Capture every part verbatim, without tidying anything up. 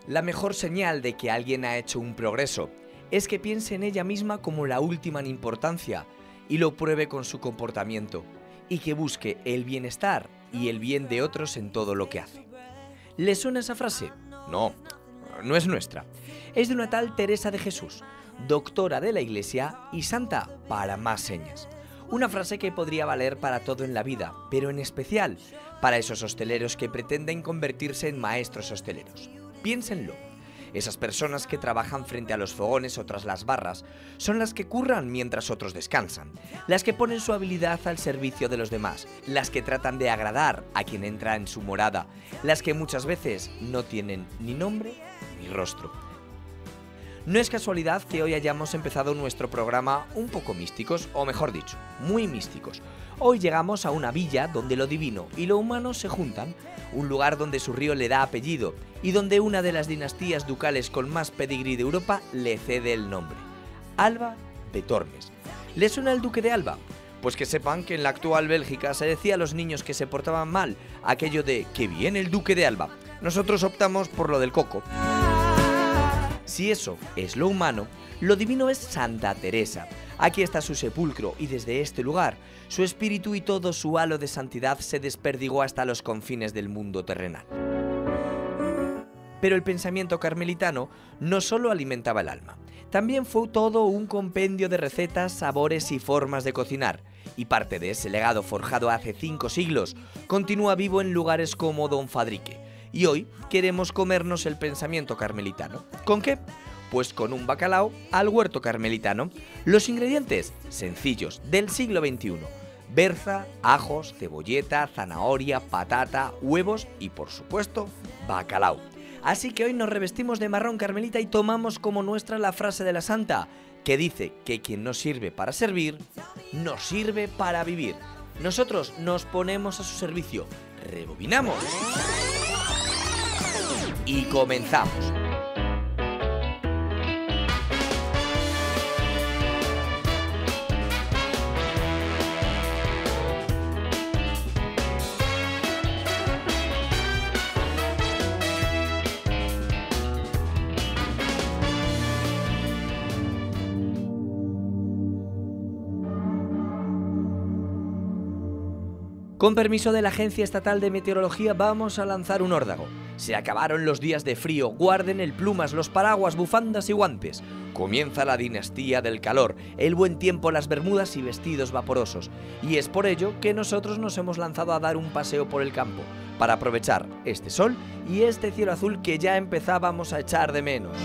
La mejor señal de que alguien ha hecho un progreso es que piense en ella misma como la última en importancia y lo pruebe con su comportamiento, y que busque el bienestar y el bien de otros en todo lo que hace. ¿Le suena esa frase? No, no es nuestra. Es de una tal Teresa de Jesús, doctora de la Iglesia y santa para más señas. Una frase que podría valer para todo en la vida, pero en especial para esos hosteleros que pretenden convertirse en maestros hosteleros. Piénsenlo. Esas personas que trabajan frente a los fogones o tras las barras son las que curran mientras otros descansan, las que ponen su habilidad al servicio de los demás, las que tratan de agradar a quien entra en su morada, las que muchas veces no tienen ni nombre ni rostro. No es casualidad que hoy hayamos empezado nuestro programa un poco místicos, o mejor dicho, muy místicos. Hoy llegamos a una villa donde lo divino y lo humano se juntan, un lugar donde su río le da apellido y donde una de las dinastías ducales con más pedigrí de Europa le cede el nombre: Alba de Tormes. ¿Les suena el duque de Alba? Pues que sepan que en la actual Bélgica se decía a los niños que se portaban mal aquello de «que viene el duque de Alba». Nosotros optamos por lo del coco. Si eso es lo humano, lo divino es Santa Teresa. Aquí está su sepulcro y desde este lugar, su espíritu y todo su halo de santidad se desperdigó hasta los confines del mundo terrenal. Pero el pensamiento carmelitano no solo alimentaba el alma, también fue todo un compendio de recetas, sabores y formas de cocinar, y parte de ese legado forjado hace cinco siglos continúa vivo en lugares como Don Fadrique. Y hoy queremos comernos el pensamiento carmelitano. ¿Con qué? Pues con un bacalao al huerto carmelitano. Los ingredientes sencillos del siglo veintiuno. Berza, ajos, cebolleta, zanahoria, patata, huevos y por supuesto bacalao. Así que hoy nos revestimos de marrón carmelita y tomamos como nuestra la frase de la santa, que dice que quien no sirve para servir, no sirve para vivir. Nosotros nos ponemos a su servicio. Rebobinamos y comenzamos. Con permiso de la Agencia Estatal de Meteorología vamos a lanzar un órdago. Se acabaron los días de frío, guarden el plumas, los paraguas, bufandas y guantes. Comienza la dinastía del calor, el buen tiempo, las bermudas y vestidos vaporosos. Y es por ello que nosotros nos hemos lanzado a dar un paseo por el campo, para aprovechar este sol y este cielo azul que ya empezábamos a echar de menos.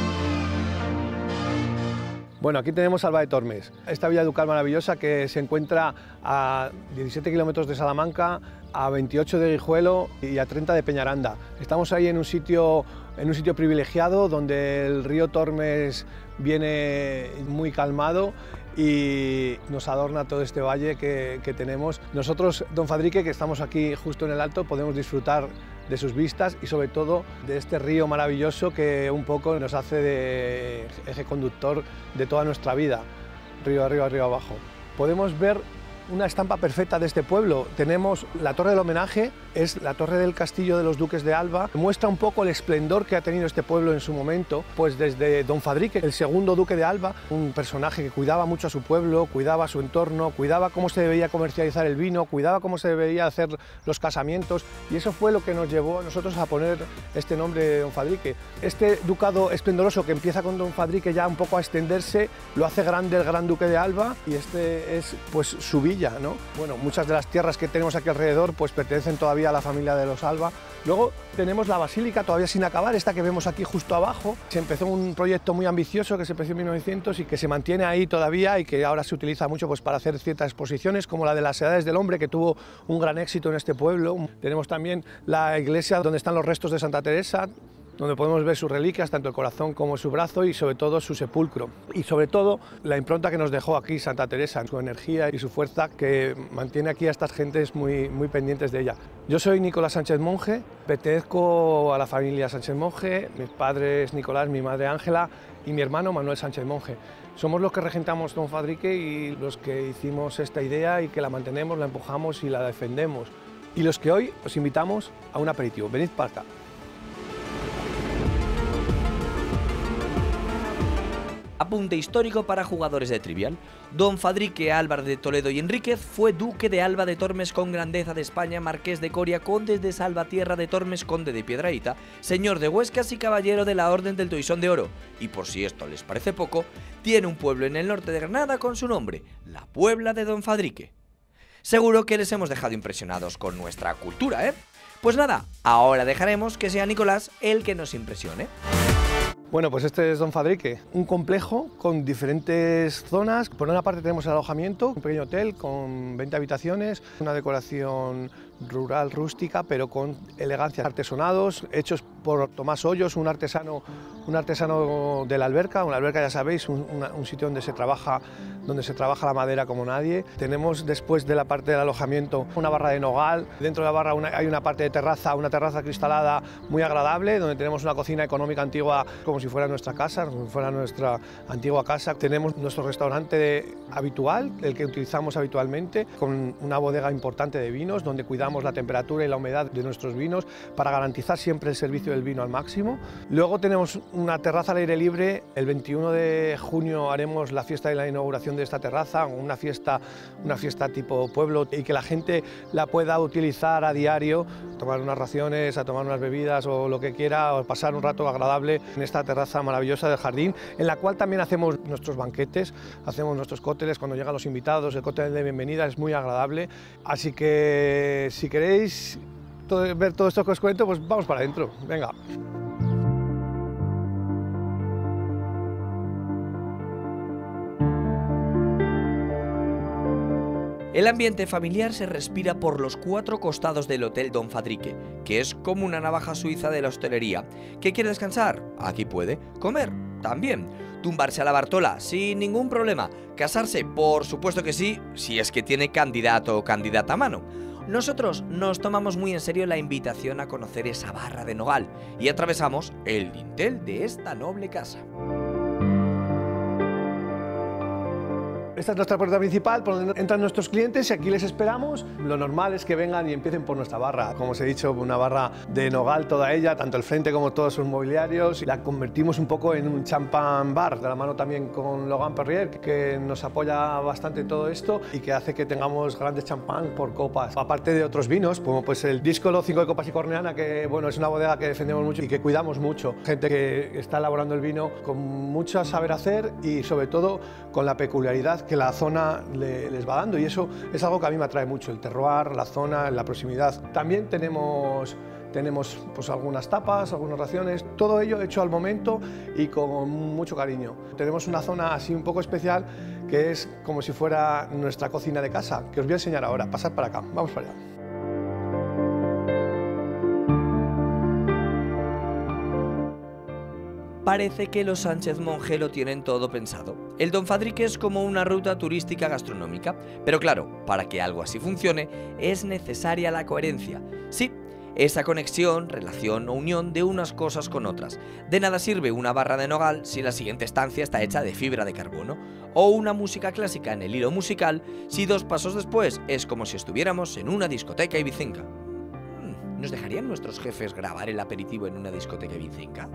Bueno, aquí tenemos Alba de Tormes, esta villa ducal maravillosa que se encuentra a diecisiete kilómetros de Salamanca, a veintiocho de Guijuelo y a treinta de Peñaranda. Estamos ahí en un sitio, en un sitio privilegiado donde el río Tormes viene muy calmado y nos adorna todo este valle que, que tenemos. Nosotros, Don Fadrique, que estamos aquí justo en el alto, podemos disfrutar de sus vistas y sobre todo de este río maravilloso que un poco nos hace de eje conductor de toda nuestra vida, río arriba, río abajo. Podemos ver una estampa perfecta de este pueblo. Tenemos la torre del homenaje, es la torre del castillo de los duques de Alba, muestra un poco el esplendor que ha tenido este pueblo en su momento, pues desde Don Fadrique, el segundo duque de Alba, un personaje que cuidaba mucho a su pueblo, cuidaba su entorno, cuidaba cómo se debía comercializar el vino, cuidaba cómo se debía hacer los casamientos, y eso fue lo que nos llevó a nosotros a poner este nombre de Don Fadrique. Este ducado esplendoroso que empieza con Don Fadrique ya un poco a extenderse, lo hace grande el gran duque de Alba, y este es pues su villa, ¿no? Bueno, muchas de las tierras que tenemos aquí alrededor pues pertenecen todavía a la familia de los Alba. Luego tenemos la basílica todavía sin acabar, esta que vemos aquí justo abajo. Se empezó un proyecto muy ambicioso que se empezó en mil novecientos y que se mantiene ahí todavía y que ahora se utiliza mucho pues para hacer ciertas exposiciones, como la de las Edades del Hombre, que tuvo un gran éxito en este pueblo. Tenemos también la iglesia donde están los restos de Santa Teresa, donde podemos ver sus reliquias, tanto el corazón como su brazo y sobre todo su sepulcro. Y sobre todo la impronta que nos dejó aquí Santa Teresa, su energía y su fuerza que mantiene aquí a estas gentes muy, muy pendientes de ella. Yo soy Nicolás Sánchez Monje, pertenezco a la familia Sánchez Monje, mis padres Nicolás, mi madre Ángela y mi hermano Manuel Sánchez Monje. Somos los que regentamos Don Fadrique y los que hicimos esta idea y que la mantenemos, la empujamos y la defendemos. Y los que hoy os invitamos a un aperitivo. Venid para acá. Apunte histórico para jugadores de Trivial. Don Fadrique Álvarez de Toledo y Enríquez fue duque de Alba de Tormes con grandeza de España, marqués de Coria, conde de Salvatierra de Tormes, conde de Piedrahíta, señor de Huescas y caballero de la Orden del Toisón de Oro. Y por si esto les parece poco, tiene un pueblo en el norte de Granada con su nombre, la Puebla de Don Fadrique. Seguro que les hemos dejado impresionados con nuestra cultura, ¿eh? Pues nada, ahora dejaremos que sea Nicolás el que nos impresione. Bueno, pues este es Don Fadrique, un complejo con diferentes zonas. Por una parte tenemos el alojamiento, un pequeño hotel con veinte habitaciones, una decoración rural, rústica, pero con elegancia, artesonados hechos por Tomás Hoyos, un artesano, un artesano de la alberca. Una alberca, ya sabéis, un, una, un sitio donde se trabaja donde se trabaja la madera como nadie. Tenemos después de la parte del alojamiento una barra de nogal, dentro de la barra una, hay una parte de terraza, una terraza cristalada muy agradable, donde tenemos una cocina económica antigua como si fuera nuestra casa, como si fuera nuestra antigua casa. Tenemos nuestro restaurante habitual, el que utilizamos habitualmente, con una bodega importante de vinos, donde cuidamos la temperatura y la humedad de nuestros vinos para garantizar siempre el servicio del vino al máximo. Luego tenemos una terraza al aire libre. El veintiuno de junio haremos la fiesta de la inauguración de esta terraza, una fiesta, una fiesta tipo pueblo, y que la gente la pueda utilizar a diario, tomar unas raciones, a tomar unas bebidas o lo que quiera, o pasar un rato agradable en esta terraza maravillosa del jardín, en la cual también hacemos nuestros banquetes, hacemos nuestros cócteles cuando llegan los invitados. El cóctel de bienvenida es muy agradable, así que si queréis todo, ver todo esto que os cuento, pues vamos para adentro, venga. El ambiente familiar se respira por los cuatro costados del Hotel Don Fadrique, que es como una navaja suiza de la hostelería. ¿Qué quiere descansar? Aquí puede. ¿Comer? También. ¿Tumbarse a la Bartola? Sin ningún problema. ¿Casarse? Por supuesto que sí, si es que tiene candidato o candidata a mano. Nosotros nos tomamos muy en serio la invitación a conocer esa barra de nogal y atravesamos el dintel de esta noble casa. Esta es nuestra puerta principal, por donde entran nuestros clientes, y aquí les esperamos. Lo normal es que vengan y empiecen por nuestra barra. Como os he dicho, una barra de nogal toda ella, tanto el frente como todos sus mobiliarios. La convertimos un poco en un champán bar, de la mano también con Logan Perrier, que nos apoya bastante en todo esto y que hace que tengamos grandes champán por copas. Aparte de otros vinos, como pues el Díscolo cinco de Copas y Corneana, que bueno, es una bodega que defendemos mucho y que cuidamos mucho. Gente que está elaborando el vino con mucho saber hacer y sobre todo con la peculiaridad que la zona le, les va dando, y eso es algo que a mí me atrae mucho, el terroir, la zona, la proximidad. También tenemos, tenemos pues, algunas tapas, algunas raciones, todo ello hecho al momento y con mucho cariño. Tenemos una zona así un poco especial que es como si fuera nuestra cocina de casa, que os voy a enseñar ahora. Pasad para acá, vamos para allá. Parece que los Sánchez Monge lo tienen todo pensado. El Don Fadrique es como una ruta turística gastronómica, pero claro, para que algo así funcione es necesaria la coherencia. Sí, esa conexión, relación o unión de unas cosas con otras. De nada sirve una barra de nogal si la siguiente estancia está hecha de fibra de carbono, o una música clásica en el hilo musical si dos pasos después es como si estuviéramos en una discoteca ibicenca. ¿Nos dejarían nuestros jefes grabar el aperitivo en una discoteca ibicenca?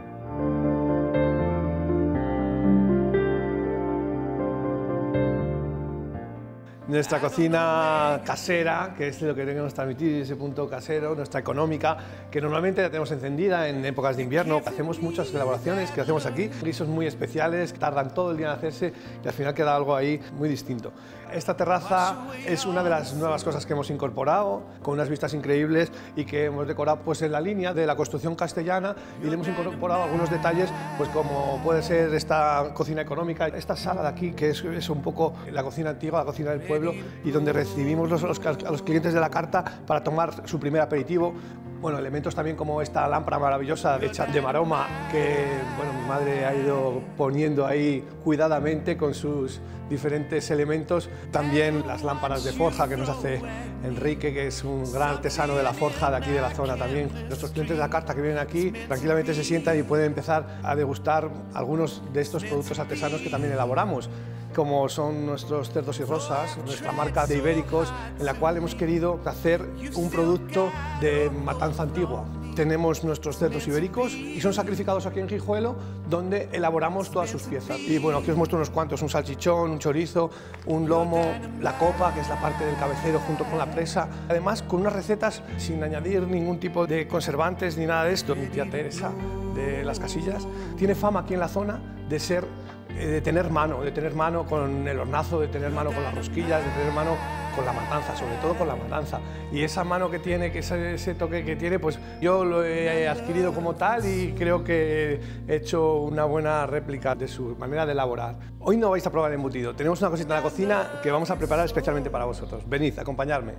Nuestra cocina casera, que es lo que queremos transmitir, ese punto casero, nuestra económica, que normalmente la tenemos encendida en épocas de invierno. Hacemos muchas elaboraciones que hacemos aquí, guisos muy especiales, tardan todo el día en hacerse y al final queda algo ahí muy distinto. Esta terraza es una de las nuevas cosas que hemos incorporado, con unas vistas increíbles y que hemos decorado pues, en la línea de la construcción castellana, y le hemos incorporado algunos detalles, pues como puede ser esta cocina económica, esta sala de aquí, que es, es un poco la cocina antigua, la cocina del pueblo, y donde recibimos los, los, a los clientes de la carta para tomar su primer aperitivo. Bueno, elementos también como esta lámpara maravillosa hecha de maroma que bueno, mi madre ha ido poniendo ahí cuidadamente con sus diferentes elementos. También las lámparas de forja que nos hace Enrique, que es un gran artesano de la forja de aquí de la zona también. Nuestros clientes de la carta que vienen aquí tranquilamente se sientan y pueden empezar a degustar algunos de estos productos artesanos que también elaboramos, como son nuestros cerdos y rosas, nuestra marca de ibéricos, en la cual hemos querido hacer un producto de matanza antigua. tenemos nuestros cerdos ibéricos y son sacrificados aquí en Guijuelo, donde elaboramos todas sus piezas. Y bueno, aquí os muestro unos cuantos, un salchichón, un chorizo, un lomo, la copa, que es la parte del cabecero junto con la presa. Además, con unas recetas sin añadir ningún tipo de conservantes ni nada de esto. Mi tía Teresa, de Las Casillas, tiene fama aquí en la zona de ser, de tener mano, de tener mano con el hornazo, de tener mano con las rosquillas, de tener mano con la matanza, sobre todo con la matanza. Y esa mano que tiene, que ese, ese toque que tiene, pues yo lo he adquirido como tal y creo que he hecho una buena réplica de su manera de elaborar. Hoy no vais a probar el embutido, tenemos una cosita en la cocina que vamos a preparar especialmente para vosotros. Venid, acompañadme.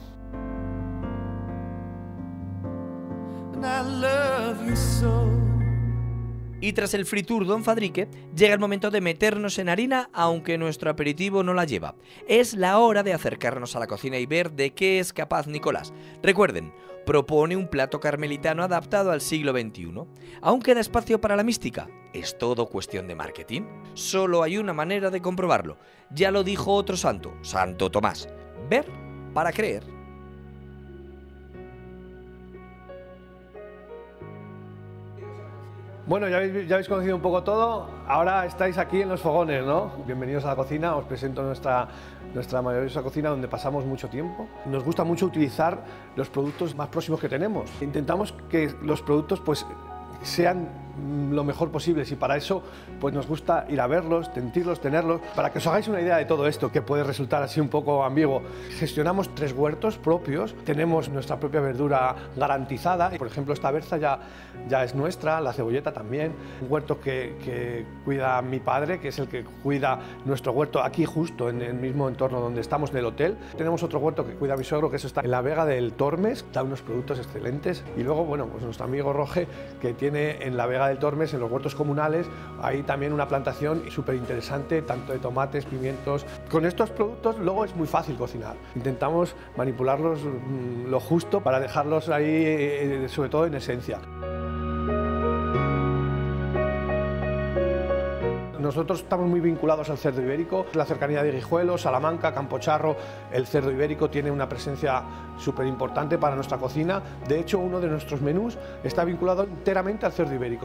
Y tras el fritur Don Fadrique, llega el momento de meternos en harina, aunque nuestro aperitivo no la lleva. Es la hora de acercarnos a la cocina y ver de qué es capaz Nicolás. Recuerden, propone un plato carmelitano adaptado al siglo veintiuno. ¿Aún queda espacio para la mística? ¿Es todo cuestión de marketing? Solo hay una manera de comprobarlo. Ya lo dijo otro santo, Santo Tomás. Ver para creer. Bueno, ya habéis, ya habéis conocido un poco todo, ahora estáis aquí en los fogones, ¿no? Bienvenidos a la cocina, os presento nuestra, nuestra maravillosa cocina donde pasamos mucho tiempo. Nos gusta mucho utilizar los productos más próximos que tenemos. Intentamos que los productos pues sean lo mejor posible y para eso pues nos gusta ir a verlos, sentirlos, tenerlos, para que os hagáis una idea de todo esto que puede resultar así un poco ambiguo. Gestionamos tres huertos propios, tenemos nuestra propia verdura garantizada, por ejemplo esta berza ya, ya es nuestra, la cebolleta también, un huerto que, que cuida mi padre, que es el que cuida nuestro huerto aquí justo en el mismo entorno donde estamos del hotel. Tenemos otro huerto que cuida mi suegro, que eso está en la Vega del Tormes, da unos productos excelentes, y luego bueno, pues nuestro amigo Roge, que tiene en la Vega del Tormes, en los huertos comunales, hay también una plantación súper interesante, tanto de tomates, pimientos. Con estos productos luego es muy fácil cocinar. Intentamos manipularlos mmm, lo justo para dejarlos ahí, eh, sobre todo en esencia. Nosotros estamos muy vinculados al cerdo ibérico, la cercanía de Guijuelo, Salamanca, Campocharro. El cerdo ibérico tiene una presencia súper importante para nuestra cocina. De hecho, uno de nuestros menús está vinculado enteramente al cerdo ibérico.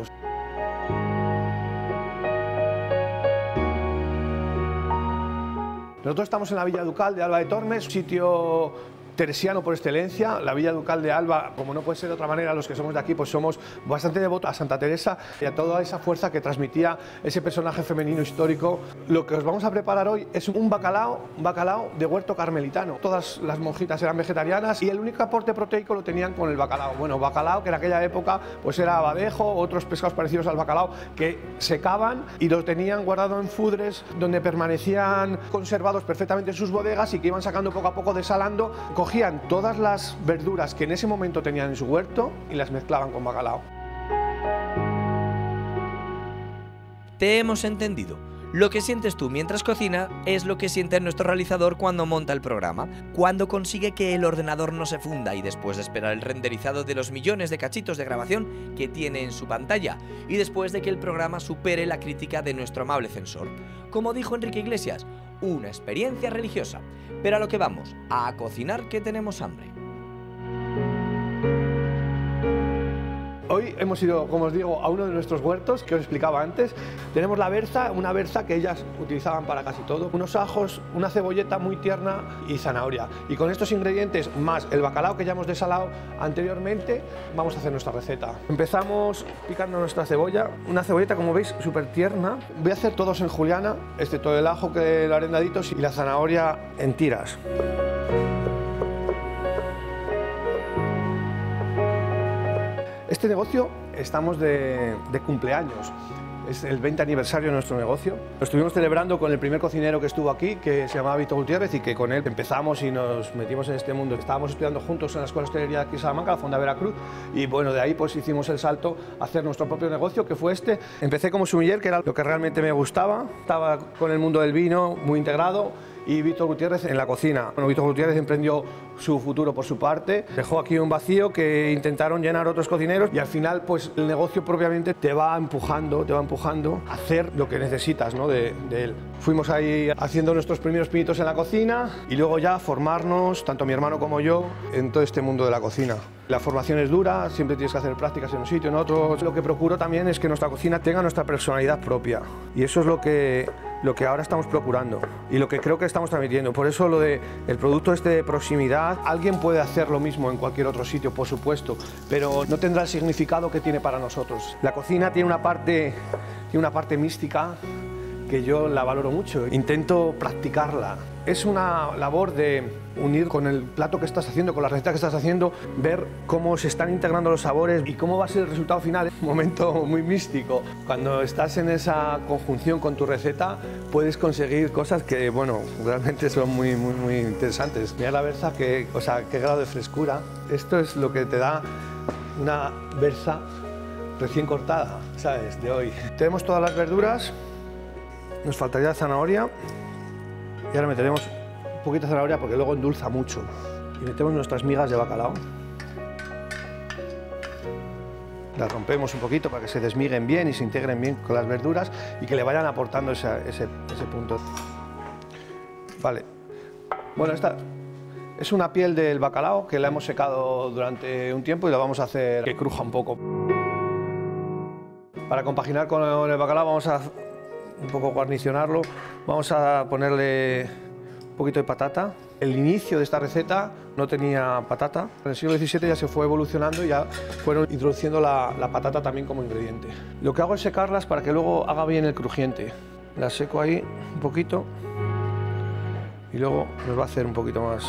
Nosotros estamos en la Villa Ducal de Alba de Tormes, sitio teresiano por excelencia. La Villa Ducal de Alba, como no puede ser de otra manera, los que somos de aquí pues somos bastante devotos a Santa Teresa y a toda esa fuerza que transmitía ese personaje femenino histórico. Lo que os vamos a preparar hoy es un bacalao, un bacalao de huerto carmelitano. Todas las monjitas eran vegetarianas y el único aporte proteico lo tenían con el bacalao. Bueno, bacalao que en aquella época pues era abadejo, otros pescados parecidos al bacalao que secaban y los tenían guardado en fudres donde permanecían conservados perfectamente en sus bodegas y que iban sacando poco a poco, desalando. Cogían todas las verduras que en ese momento tenían en su huerto y las mezclaban con bacalao. Te hemos entendido. Lo que sientes tú mientras cocina es lo que siente nuestro realizador cuando monta el programa, cuando consigue que el ordenador no se funda y después de esperar el renderizado de los millones de cachitos de grabación que tiene en su pantalla y después de que el programa supere la crítica de nuestro amable censor. Como dijo Enrique Iglesias, una experiencia religiosa. Pero a lo que vamos, a cocinar que tenemos hambre. Hoy hemos ido, como os digo, a uno de nuestros huertos que os explicaba antes. Tenemos la berza, una berza que ellas utilizaban para casi todo, unos ajos, una cebolleta muy tierna y zanahoria. Y con estos ingredientes más el bacalao que ya hemos desalado anteriormente, vamos a hacer nuestra receta. Empezamos picando nuestra cebolla, una cebolleta como veis súper tierna. Voy a hacer todos en juliana, excepto el ajo que lo haré en daditos y la zanahoria en tiras. Este negocio estamos de, de cumpleaños, es el veinte aniversario de nuestro negocio. Lo estuvimos celebrando con el primer cocinero que estuvo aquí, que se llamaba Víctor Gutiérrez, y que con él empezamos y nos metimos en este mundo. Estábamos estudiando juntos en la Escuela de Hostelería de aquí en Salamanca, la Fonda Veracruz, y bueno, de ahí pues hicimos el salto a hacer nuestro propio negocio, que fue este. Empecé como sumiller, que era lo que realmente me gustaba, estaba con el mundo del vino muy integrado, y Víctor Gutiérrez en la cocina. Bueno, Víctor Gutiérrez emprendió su futuro por su parte, dejó aquí un vacío que intentaron llenar otros cocineros y al final pues el negocio propiamente te va empujando, te va empujando a hacer lo que necesitas, ¿no? de, de él. Fuimos ahí haciendo nuestros primeros pinitos en la cocina y luego ya formarnos, tanto mi hermano como yo, en todo este mundo de la cocina. La formación es dura, siempre tienes que hacer prácticas en un sitio, en otro. Lo que procuro también es que nuestra cocina tenga nuestra personalidad propia y eso es lo que, lo que ahora estamos procurando y lo que creo que estamos transmitiendo. Por eso lo de el producto este de proximidad, alguien puede hacer lo mismo en cualquier otro sitio, por supuesto, pero no tendrá el significado que tiene para nosotros. La cocina tiene una parte, tiene una parte mística que yo la valoro mucho, intento practicarla. Es una labor de unir con el plato que estás haciendo, con la receta que estás haciendo, ver cómo se están integrando los sabores y cómo va a ser el resultado final. Es un momento muy místico. Cuando estás en esa conjunción con tu receta, puedes conseguir cosas que, bueno, realmente son muy, muy, muy interesantes. Mira la berza, que, o sea, qué grado de frescura. Esto es lo que te da una berza recién cortada, ¿sabes?, de hoy. Tenemos todas las verduras, nos faltaría zanahoria. Y ahora meteremos un poquito de zanahoria porque luego endulza mucho. Y metemos nuestras migas de bacalao. Las rompemos un poquito para que se desmiguen bien y se integren bien con las verduras y que le vayan aportando ese, ese, ese punto. Vale. Bueno, esta es una piel del bacalao que la hemos secado durante un tiempo y la vamos a hacer que cruja un poco. Para compaginar con el bacalao vamos a un poco guarnicionarlo, vamos a ponerle un poquito de patata. El inicio de esta receta no tenía patata, en el siglo diecisiete ya se fue evolucionando y ya fueron introduciendo la, la patata también como ingrediente. Lo que hago es secarlas para que luego haga bien el crujiente. Las seco ahí un poquito y luego nos va a hacer un poquito más.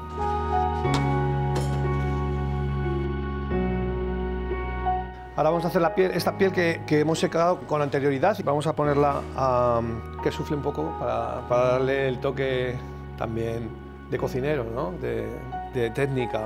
Ahora vamos a hacer la piel, esta piel que, que hemos secado con anterioridad y vamos a ponerla a que sufle un poco para, para darle el toque también de cocinero, ¿no? de, de técnica.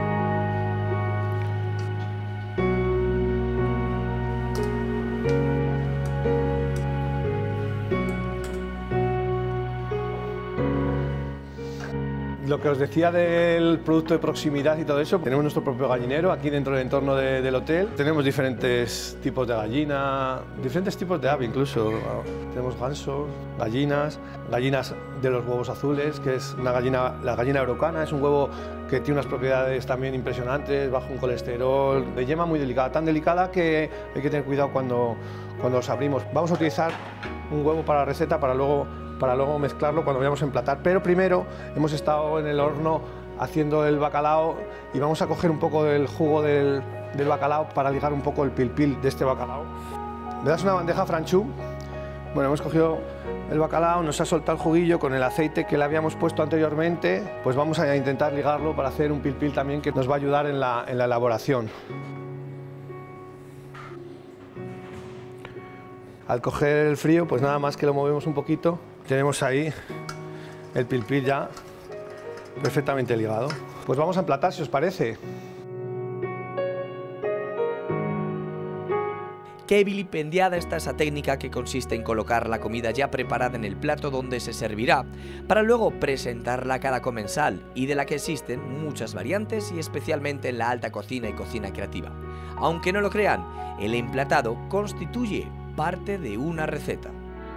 Lo que os decía del producto de proximidad y todo eso, tenemos nuestro propio gallinero aquí dentro del entorno de, del hotel. Tenemos diferentes tipos de gallina, diferentes tipos de ave incluso. Tenemos gansos, gallinas, gallinas de los huevos azules, que es una gallina, la gallina eurocana, es un huevo que tiene unas propiedades también impresionantes, bajo un colesterol, de yema muy delicada, tan delicada que hay que tener cuidado cuando, cuando los abrimos. Vamos a utilizar un huevo para la receta para luego para luego mezclarlo cuando vayamos a emplatar, pero primero hemos estado en el horno haciendo el bacalao y vamos a coger un poco del jugo del, del bacalao para ligar un poco el pil pil de este bacalao. Me das una bandeja franchú. Bueno, hemos cogido el bacalao, nos ha soltado el juguillo con el aceite que le habíamos puesto anteriormente, pues vamos a intentar ligarlo para hacer un pil pil también que nos va a ayudar en la, en la elaboración. Al coger el frío, pues nada más que lo movemos un poquito. Tenemos ahí el pil pil ya perfectamente ligado. Pues vamos a emplatar, si os parece. Qué vilipendiada está esa técnica que consiste en colocar la comida ya preparada en el plato donde se servirá, para luego presentarla a cada comensal, y de la que existen muchas variantes y especialmente en la alta cocina y cocina creativa. Aunque no lo crean, el emplatado constituye parte de una receta.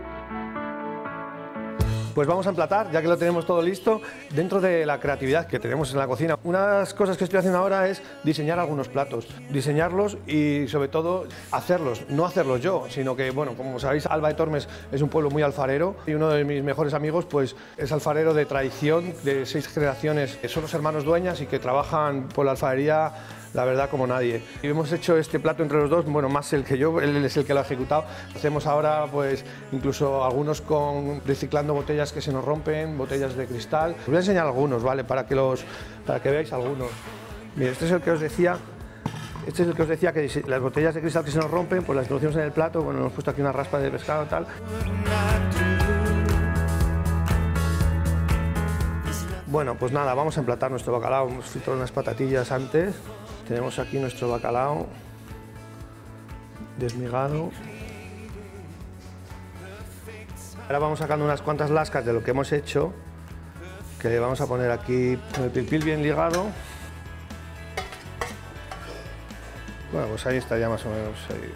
Pues vamos a emplatar, ya que lo tenemos todo listo, dentro de la creatividad que tenemos en la cocina. Una de las cosas que estoy haciendo ahora es diseñar algunos platos, diseñarlos y sobre todo hacerlos, no hacerlos yo, sino que, bueno, como sabéis, Alba de Tormes es un pueblo muy alfarero y uno de mis mejores amigos pues es alfarero de tradición, de seis generaciones, que son los hermanos Dueñas y que trabajan por la alfarería, la verdad, como nadie. Y hemos hecho este plato entre los dos, bueno, más el que yo, él es el que lo ha ejecutado. Hacemos ahora, pues, incluso algunos con reciclando botellas que se nos rompen, botellas de cristal. Os voy a enseñar algunos, ¿vale? Para que, los, para que veáis algunos. Mira, este es el que os decía, este es el que os decía que las botellas de cristal que se nos rompen, pues las introducimos en el plato. Bueno, hemos puesto aquí una raspa de pescado y tal. Bueno, pues nada, vamos a emplatar nuestro bacalao. Hemos frito unas patatillas antes. Tenemos aquí nuestro bacalao desmigado. Ahora vamos sacando unas cuantas lascas de lo que hemos hecho que le vamos a poner aquí con el pilpil bien ligado. Bueno, pues ahí está ya más o menos. Ahí,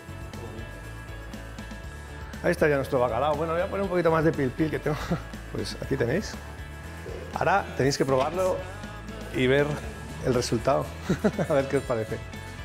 ahí está ya nuestro bacalao. Bueno, voy a poner un poquito más de pilpil que tengo. Pues aquí tenéis. Ahora tenéis que probarlo y ver el resultado. A ver qué os parece.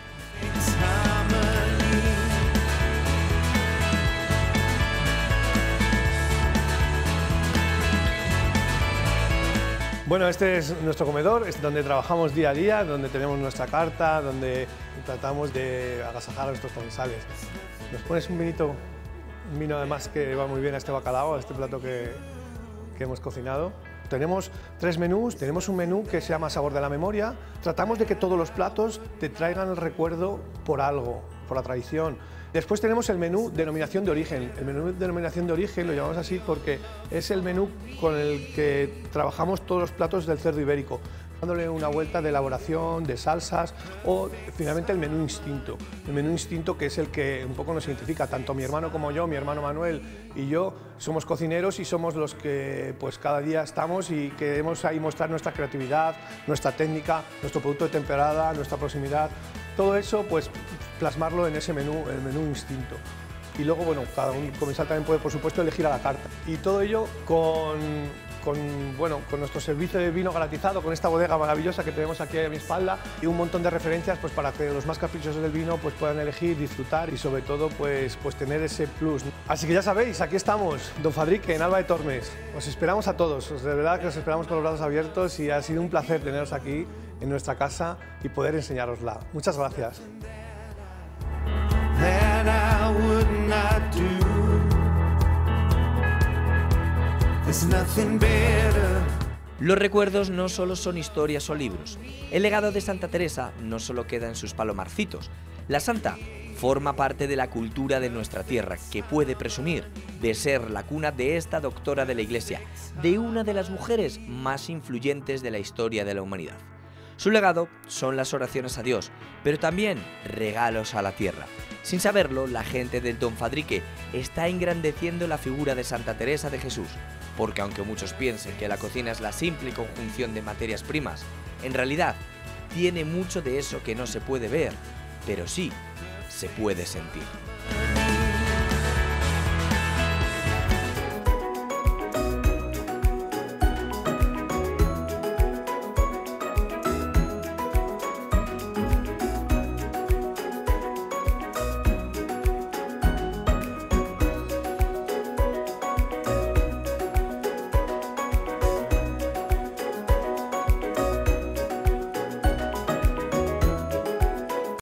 Bueno, este es nuestro comedor, es donde trabajamos día a día, donde tenemos nuestra carta, donde tratamos de agasajar a nuestros comensales. Nos pones un vinito, un vino además que va muy bien a este bacalao, a este plato que, que hemos cocinado. Tenemos tres menús, tenemos un menú que se llama Sabor de la Memoria. Tratamos de que todos los platos te traigan el recuerdo por algo, por la tradición. Después tenemos el menú Denominación de Origen. El menú Denominación de Origen lo llamamos así porque es el menú con el que trabajamos todos los platos del cerdo ibérico, dándole una vuelta de elaboración, de salsas o finalmente el menú Instinto. El menú Instinto que es el que un poco nos identifica, tanto mi hermano como yo, mi hermano Manuel y yo somos cocineros y somos los que pues cada día estamos y queremos ahí mostrar nuestra creatividad, nuestra técnica, nuestro producto de temporada, nuestra proximidad. Todo eso pues plasmarlo en ese menú, el menú Instinto. Y luego, bueno, cada un comensal también puede, por supuesto, elegir a la carta. Y todo ello con, con, bueno, con nuestro servicio de vino garantizado, con esta bodega maravillosa que tenemos aquí a mi espalda y un montón de referencias pues, para que los más caprichosos del vino pues, puedan elegir, disfrutar y sobre todo pues, pues tener ese plus. Así que ya sabéis, aquí estamos, Don Fadrique, en Alba de Tormes. Os esperamos a todos, de verdad que os esperamos con los brazos abiertos y ha sido un placer teneros aquí en nuestra casa y poder enseñarosla. Muchas gracias. That I would not do. There's nothing better. Los recuerdos no solo son historias o libros. El legado de Santa Teresa no solo queda en sus palomarcitos. La santa forma parte de la cultura de nuestra tierra, que puede presumir de ser la cuna de esta doctora de la Iglesia, de una de las mujeres más influyentes de la historia de la humanidad. Su legado son las oraciones a Dios, pero también regalos a la tierra. Sin saberlo, la gente del Don Fadrique está engrandeciendo la figura de Santa Teresa de Jesús, porque aunque muchos piensen que la cocina es la simple conjunción de materias primas, en realidad tiene mucho de eso que no se puede ver, pero sí se puede sentir.